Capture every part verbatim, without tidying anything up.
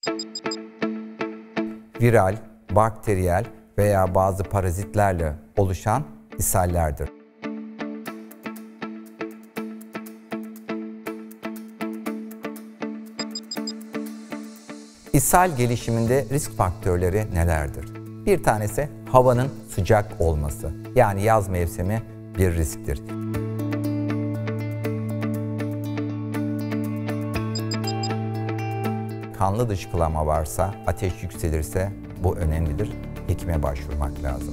Viral, bakteriyel veya bazı parazitlerle oluşan ishallerdir. İshal gelişiminde risk faktörleri nelerdir? Bir tanesi havanın sıcak olması. Yani yaz mevsimi bir risktir. Kanlı dışkılama varsa, ateş yükselirse bu önemlidir. Hekime başvurmak lazım.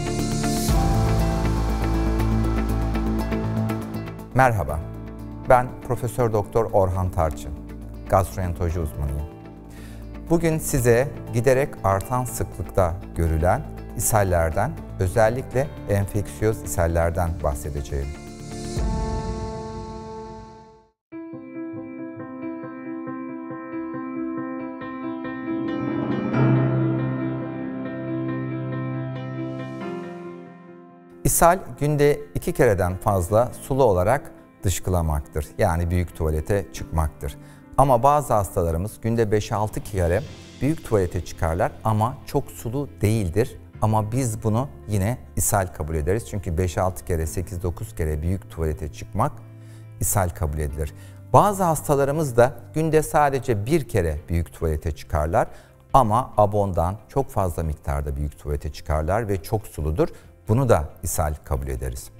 Merhaba, ben Profesör Doktor Orhan Tarçın, gastroenteroloji uzmanıyım. Bugün size giderek artan sıklıkta görülen ishallerden, özellikle enfeksiyöz ishallerden bahsedeceğim. İshal günde iki kereden fazla sulu olarak dışkılamaktır. Yani büyük tuvalete çıkmaktır. Ama bazı hastalarımız günde beş altı kere büyük tuvalete çıkarlar ama çok sulu değildir. Ama biz bunu yine ishal kabul ederiz. Çünkü beş altı kere, sekiz dokuz kere büyük tuvalete çıkmak ishal kabul edilir. Bazı hastalarımız da günde sadece bir kere büyük tuvalete çıkarlar. Ama abondan çok fazla miktarda büyük tuvalete çıkarlar ve çok suludur. Bunu da ishal kabul ederiz.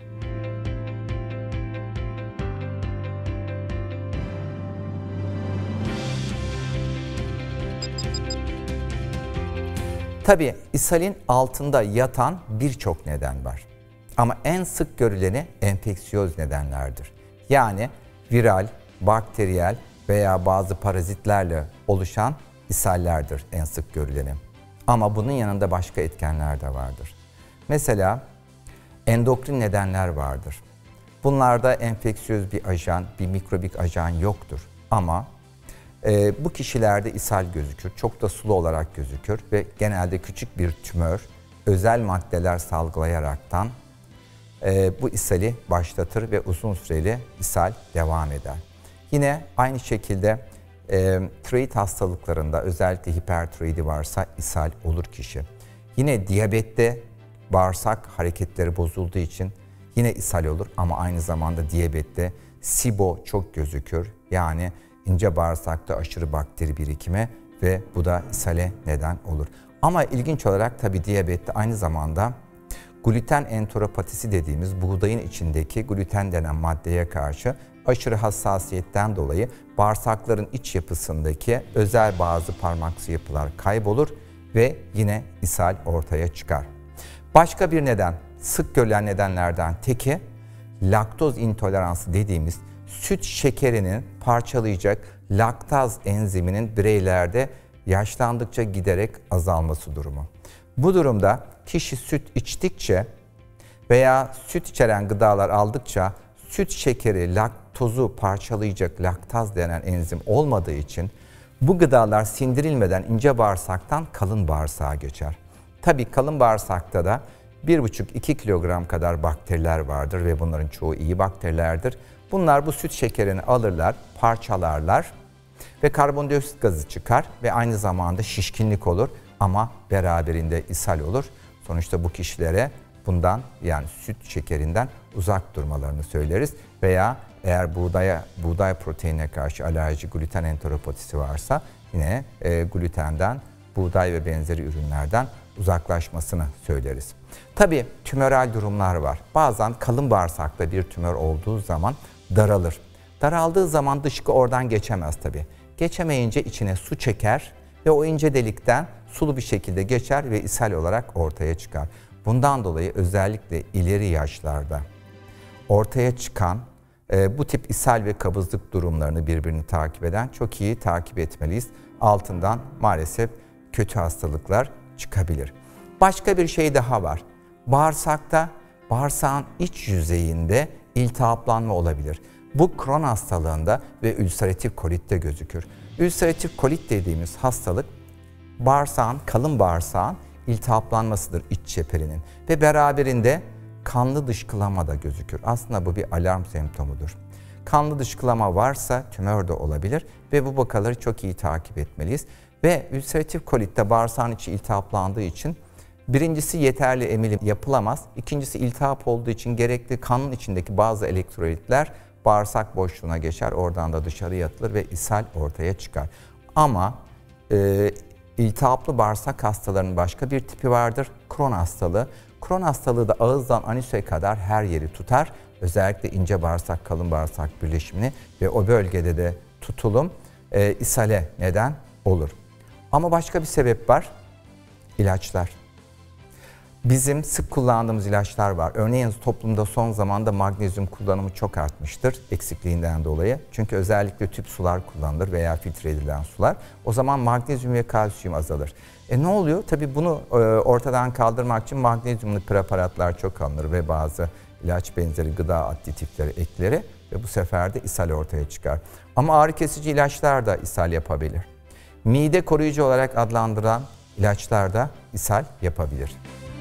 Tabii ishalin altında yatan birçok neden var. Ama en sık görüleni enfeksiyöz nedenlerdir. Yani viral, bakteriyel veya bazı parazitlerle oluşan ishallerdir en sık görüleni. Ama bunun yanında başka etkenler de vardır. Mesela endokrin nedenler vardır. Bunlarda enfeksiyöz bir ajan, bir mikrobik ajan yoktur. Ama e, bu kişilerde ishal gözükür, çok da sulu olarak gözükür ve genelde küçük bir tümör, özel maddeler salgılayaraktan e, bu ishali başlatır ve uzun süreli ishal devam eder. Yine aynı şekilde e, tiroid hastalıklarında özellikle hipertiroidi varsa ishal olur kişi. Yine diyabette bağırsak hareketleri bozulduğu için yine ishal olur ama aynı zamanda diyabette SIBO çok gözükür. Yani ince bağırsakta aşırı bakteri birikimi ve bu da ishale neden olur. Ama ilginç olarak tabii diyabette aynı zamanda gluten enteropatisi dediğimiz buğdayın içindeki gluten denen maddeye karşı aşırı hassasiyetten dolayı bağırsakların iç yapısındaki özel bazı parmaksı yapılar kaybolur ve yine ishal ortaya çıkar. Başka bir neden, sık görülen nedenlerden teki laktoz intoleransı dediğimiz süt şekerinin parçalayacak laktaz enziminin bireylerde yaşlandıkça giderek azalması durumu. Bu durumda kişi süt içtikçe veya süt içeren gıdalar aldıkça süt şekeri laktozu parçalayacak laktaz denen enzim olmadığı için bu gıdalar sindirilmeden ince bağırsaktan kalın bağırsağa geçer. Tabii kalın bağırsakta da bir buçuk iki kilogram kadar bakteriler vardır ve bunların çoğu iyi bakterilerdir. Bunlar bu süt şekerini alırlar, parçalarlar ve karbondioksit gazı çıkar ve aynı zamanda şişkinlik olur ama beraberinde ishal olur. Sonuçta bu kişilere bundan yani süt şekerinden uzak durmalarını söyleriz veya eğer buğdaya, buğday proteinine karşı alerji, gluten enteropatisi varsa yine e, glutenden, buğday ve benzeri ürünlerden uzaklaşmasını söyleriz. Tabii tümöral durumlar var. Bazen kalın bağırsakta bir tümör olduğu zaman daralır. Daraldığı zaman dışkı oradan geçemez tabii. Geçemeyince içine su çeker ve o ince delikten sulu bir şekilde geçer ve ishal olarak ortaya çıkar. Bundan dolayı özellikle ileri yaşlarda ortaya çıkan e, bu tip ishal ve kabızlık durumlarını birbirini takip eden çok iyi takip etmeliyiz. Altından maalesef kötü hastalıklar çıkabilir. Başka bir şey daha var. Bağırsakta, bağırsağın iç yüzeyinde iltihaplanma olabilir. Bu Crohn hastalığında ve ülseratif kolitte gözükür. Ülseratif kolit dediğimiz hastalık bağırsağın, kalın bağırsağın iltihaplanmasıdır iç çeperinin ve beraberinde kanlı dışkılama da gözükür. Aslında bu bir alarm semptomudur. Kanlı dışkılama varsa tümör de olabilir ve bu vakaları çok iyi takip etmeliyiz. Ve ülseratif kolitte bağırsağın içi iltihaplandığı için birincisi yeterli emilim yapılamaz. İkincisi iltihap olduğu için gerekli kanın içindeki bazı elektrolitler bağırsak boşluğuna geçer. Oradan da dışarıya atılır ve ishal ortaya çıkar. Ama e, iltihaplı bağırsak hastalarının başka bir tipi vardır. Crohn hastalığı. Crohn hastalığı da ağızdan anüse kadar her yeri tutar. Özellikle ince bağırsak, kalın bağırsak birleşimini ve o bölgede de tutulum e, ishale neden olur. Ama başka bir sebep var. İlaçlar. Bizim sık kullandığımız ilaçlar var. Örneğin toplumda son zamanda magnezyum kullanımı çok artmıştır eksikliğinden dolayı. Çünkü özellikle tüp sular kullanılır veya filtre edilen sular. O zaman magnezyum ve kalsiyum azalır. E ne oluyor? Tabii bunu e, ortadan kaldırmak için magnezyumlu preparatlar çok alınır ve bazı ilaç benzeri gıda additifleri ekleri ve bu sefer de ishal ortaya çıkar. Ama ağrı kesici ilaçlar da ishal yapabilir. Mide koruyucu olarak adlandırılan ilaçlar da ishal yapabilir.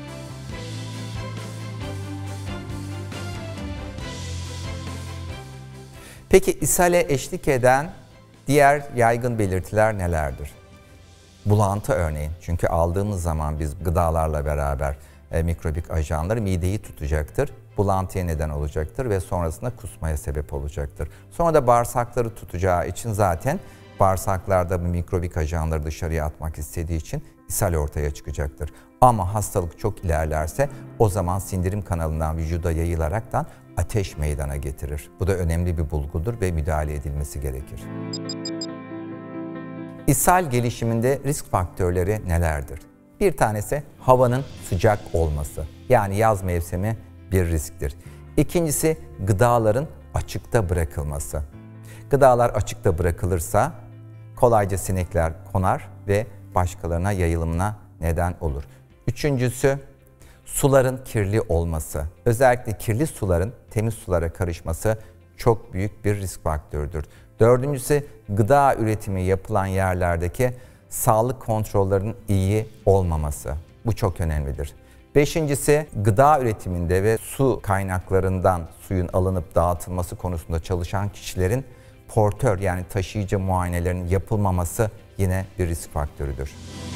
Peki ishale eşlik eden diğer yaygın belirtiler nelerdir? Bulantı örneğin. Çünkü aldığımız zaman biz gıdalarla beraber e, mikrobik ajanları mideyi tutacaktır. Bulantıya neden olacaktır ve sonrasında kusmaya sebep olacaktır. Sonra da bağırsakları tutacağı için zaten bağırsaklarda bu mikrobik ajanları dışarıya atmak istediği için ishal ortaya çıkacaktır. Ama hastalık çok ilerlerse o zaman sindirim kanalından vücuda yayılaraktan ateş meydana getirir. Bu da önemli bir bulgudur ve müdahale edilmesi gerekir. İshal gelişiminde risk faktörleri nelerdir? Bir tanesi havanın sıcak olması. Yani yaz mevsimi bir risktir. İkincisi gıdaların açıkta bırakılması. Gıdalar açıkta bırakılırsa kolayca sinekler konar ve başkalarına yayılımına neden olur. Üçüncüsü suların kirli olması. Özellikle kirli suların temiz sulara karışması çok büyük bir risk faktörüdür. Dördüncüsü gıda üretimi yapılan yerlerdeki sağlık kontrollerinin iyi olmaması. Bu çok önemlidir. Beşincisi gıda üretiminde ve su kaynaklarından suyun alınıp dağıtılması konusunda çalışan kişilerin portör yani taşıyıcı muayenelerinin yapılmaması yine bir risk faktörüdür.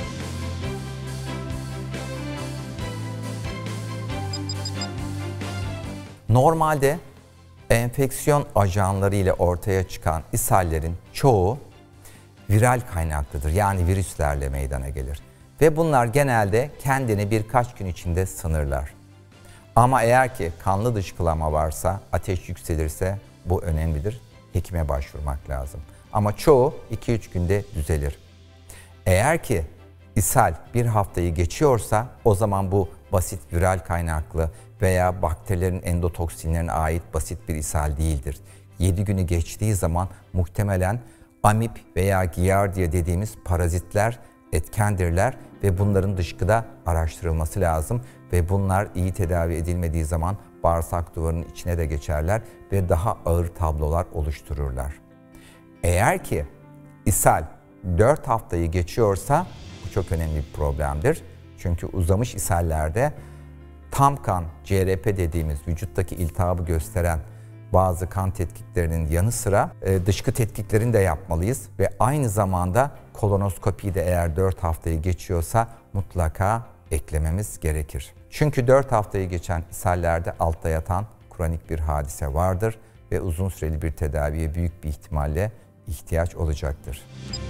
Normalde enfeksiyon ajanları ile ortaya çıkan ishallerin çoğu viral kaynaklıdır. Yani virüslerle meydana gelir. Ve bunlar genelde kendini birkaç gün içinde sınırlar. Ama eğer ki kanlı dışkılama varsa, ateş yükselirse bu önemlidir. Hekime başvurmak lazım. Ama çoğu iki üç günde düzelir. Eğer ki ishal bir haftayı geçiyorsa o zaman bu basit viral kaynaklı veya bakterilerin endotoksinlerine ait basit bir ishal değildir. yedi günü geçtiği zaman muhtemelen amip veya giardia dediğimiz parazitler etkendirler ve bunların dışkıda araştırılması lazım ve bunlar iyi tedavi edilmediği zaman bağırsak duvarının içine de geçerler ve daha ağır tablolar oluştururlar. Eğer ki ishal dört haftayı geçiyorsa bu çok önemli bir problemdir. Çünkü uzamış ishallerde tam kan, C R P dediğimiz vücuttaki iltihabı gösteren bazı kan tetkiklerinin yanı sıra e, dışkı tetkiklerini de yapmalıyız ve aynı zamanda kolonoskopiyi de eğer dört haftayı geçiyorsa mutlaka eklememiz gerekir. Çünkü dört haftayı geçen ishallerde altta yatan kronik bir hadise vardır ve uzun süreli bir tedaviye büyük bir ihtimalle ihtiyaç olacaktır.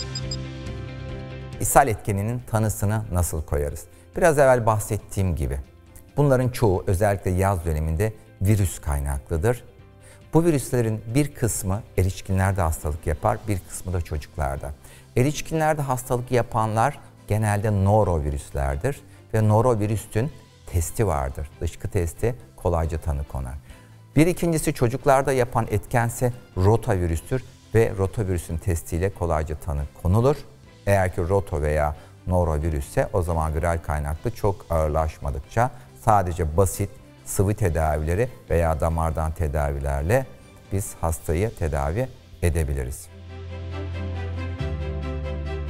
İshal etkeninin tanısını nasıl koyarız? Biraz evvel bahsettiğim gibi bunların çoğu özellikle yaz döneminde virüs kaynaklıdır. Bu virüslerin bir kısmı erişkinlerde hastalık yapar, bir kısmı da çocuklarda. Erişkinlerde hastalık yapanlar genelde norovirüslerdir ve norovirüsün testi vardır. Dışkı testi kolayca tanı konar. Bir ikincisi çocuklarda yapan etkense rotavirüstür ve rotavirüsün testiyle kolayca tanı konulur. Eğer ki roto veya norovirüsse o zaman viral kaynaklı çok ağırlaşmadıkça sadece basit sıvı tedavileri veya damardan tedavilerle biz hastayı tedavi edebiliriz.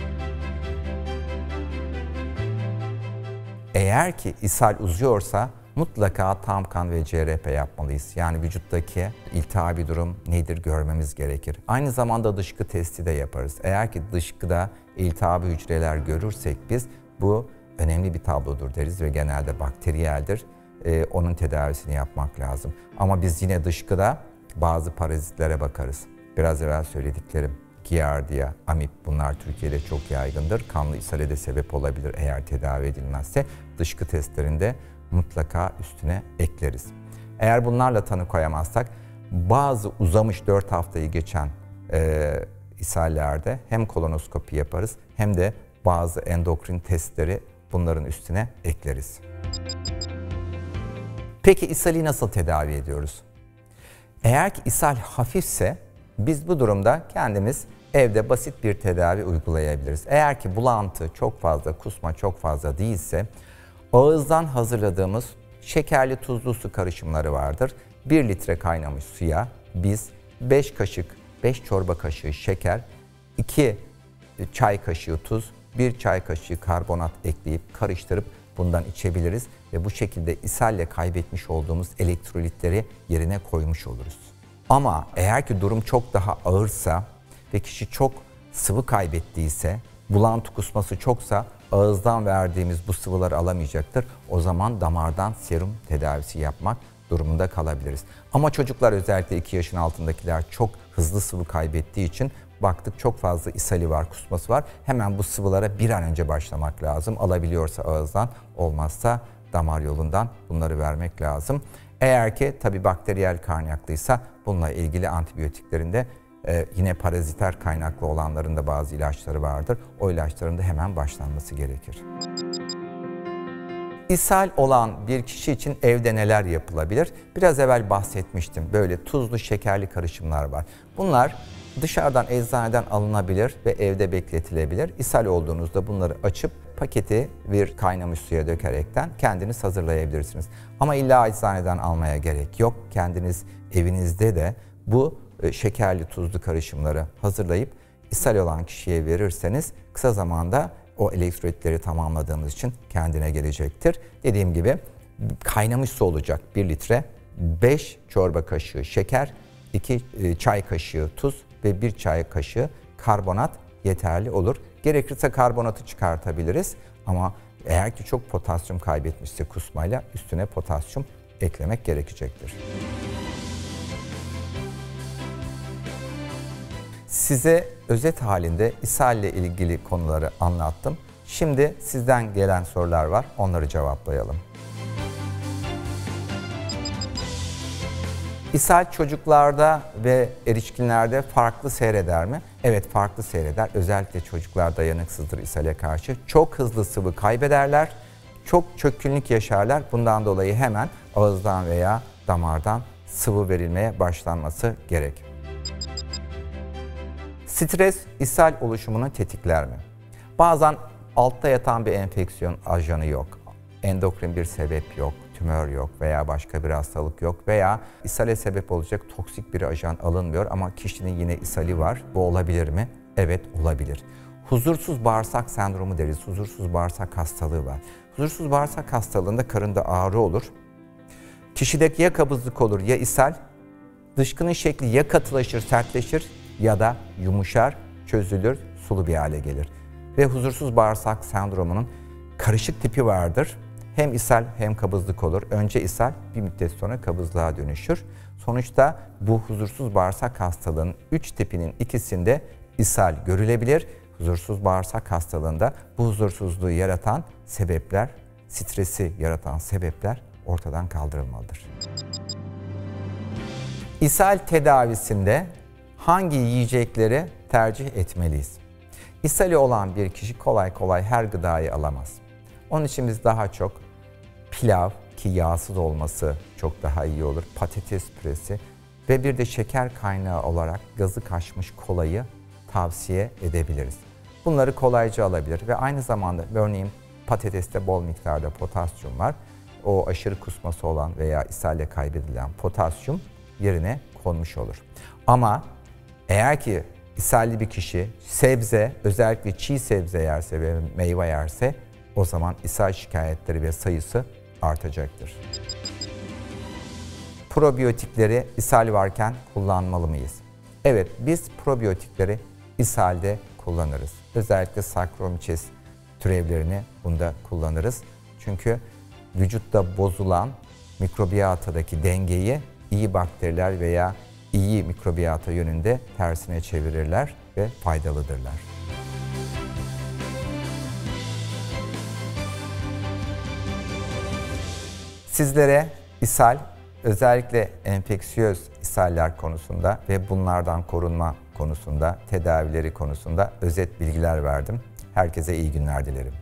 Eğer ki ishal uzuyorsa mutlaka tam kan ve C R P yapmalıyız. Yani vücuttaki iltihabi durum nedir görmemiz gerekir. Aynı zamanda dışkı testi de yaparız. Eğer ki dışkıda iltihabi hücreler görürsek biz bu önemli bir tablodur deriz ve genelde bakteriyeldir. Ee, onun tedavisini yapmak lazım. Ama biz yine dışkıda bazı parazitlere bakarız. Biraz evvel söylediklerim. Giardia, amip bunlar Türkiye'de çok yaygındır. Kanlı ishale de sebep olabilir eğer tedavi edilmezse. Dışkı testlerinde mutlaka üstüne ekleriz. Eğer bunlarla tanı koyamazsak bazı uzamış dört haftayı geçen e, ishallerde hem kolonoskopi yaparız hem de bazı endokrin testleri bunların üstüne ekleriz. Peki ishali nasıl tedavi ediyoruz? Eğer ki ishal hafifse biz bu durumda kendimiz evde basit bir tedavi uygulayabiliriz. Eğer ki bulantı çok fazla, kusma çok fazla değilse ağızdan hazırladığımız şekerli tuzlu su karışımları vardır. bir litre kaynamış suya biz beş kaşık, beş çorba kaşığı şeker, iki çay kaşığı tuz, bir çay kaşığı karbonat ekleyip karıştırıp bundan içebiliriz ve bu şekilde ishalle kaybetmiş olduğumuz elektrolitleri yerine koymuş oluruz. Ama eğer ki durum çok daha ağırsa ve kişi çok sıvı kaybettiyse, bulantı kusması çoksa ağızdan verdiğimiz bu sıvıları alamayacaktır. O zaman damardan serum tedavisi yapmak durumunda kalabiliriz. Ama çocuklar özellikle iki yaşın altındakiler çok hızlı sıvı kaybettiği için baktık çok fazla ishali var, kusması var. Hemen bu sıvılara bir an önce başlamak lazım. Alabiliyorsa ağızdan, olmazsa damar yolundan bunları vermek lazım. Eğer ki tabii bakteriyel kaynaklıysa bununla ilgili antibiyotiklerinde e, yine paraziter kaynaklı olanların da bazı ilaçları vardır. O ilaçların da hemen başlanması gerekir. İshal olan bir kişi için evde neler yapılabilir? Biraz evvel bahsetmiştim. Böyle tuzlu şekerli karışımlar var. Bunlar dışarıdan eczaneden alınabilir ve evde bekletilebilir. İshal olduğunuzda bunları açıp paketi bir kaynamış suya dökerekten kendiniz hazırlayabilirsiniz. Ama illa eczaneden almaya gerek yok. Kendiniz evinizde de bu şekerli tuzlu karışımları hazırlayıp ishal olan kişiye verirseniz kısa zamanda o elektrolitleri tamamladığınız için kendine gelecektir. Dediğim gibi kaynamış su olacak bir litre, beş çorba kaşığı şeker, iki çay kaşığı tuz ve bir çay kaşığı karbonat yeterli olur. Gerekirse karbonatı çıkartabiliriz ama eğer ki çok potasyum kaybetmişse kusmayla üstüne potasyum eklemek gerekecektir. Size özet halinde ishal ile ilgili konuları anlattım. Şimdi sizden gelen sorular var, onları cevaplayalım. İshal çocuklarda ve erişkinlerde farklı seyreder mi? Evet, farklı seyreder. Özellikle çocuklar dayanıksızdır ishale karşı. Çok hızlı sıvı kaybederler, çok çökkünlük yaşarlar. Bundan dolayı hemen ağızdan veya damardan sıvı verilmeye başlanması gerek. Stres ishal oluşumunu tetikler mi? Bazen altta yatan bir enfeksiyon ajanı yok, endokrin bir sebep yok, tümör yok veya başka bir hastalık yok veya ishale sebep olacak toksik bir ajan alınmıyor ama kişinin yine ishali var. Bu olabilir mi? Evet, olabilir. Huzursuz bağırsak sendromu deriz. Huzursuz bağırsak hastalığı var. Huzursuz bağırsak hastalığında karında ağrı olur. Kişideki ya kabızlık olur ya ishal. Dışkının şekli ya katılaşır, sertleşir ya da yumuşar, çözülür, sulu bir hale gelir. Ve huzursuz bağırsak sendromunun karışık tipi vardır. Hem ishal hem kabızlık olur. Önce ishal, bir müddet sonra kabızlığa dönüşür. Sonuçta bu huzursuz bağırsak hastalığının üç tipinin ikisinde ishal görülebilir. Huzursuz bağırsak hastalığında bu huzursuzluğu yaratan sebepler, stresi yaratan sebepler ortadan kaldırılmalıdır. İshal tedavisinde hangi yiyecekleri tercih etmeliyiz? İshali olan bir kişi kolay kolay her gıdayı alamaz. Onun için biz daha çok pilav, ki yağsız olması çok daha iyi olur, patates püresi ve bir de şeker kaynağı olarak gazı kaçmış kolayı tavsiye edebiliriz. Bunları kolayca alabilir ve aynı zamanda örneğin patateste bol miktarda potasyum var. O aşırı kusması olan veya ishalle kaybedilen potasyum yerine konmuş olur. Ama eğer ki ishalli bir kişi sebze, özellikle çiğ sebze yerse ve meyve yerse o zaman ishal şikayetleri ve sayısı artacaktır. Probiyotikleri ishal varken kullanmalı mıyız? Evet, biz probiyotikleri ishalde kullanırız. Özellikle Saccharomyces türevlerini bunda kullanırız. Çünkü vücutta bozulan mikrobiyatadaki dengeyi iyi bakteriler veya iyi mikrobiyata yönünde tersine çevirirler ve faydalıdırlar. Sizlere ishal, özellikle enfeksiyöz ishaller konusunda ve bunlardan korunma konusunda, tedavileri konusunda özet bilgiler verdim. Herkese iyi günler dilerim.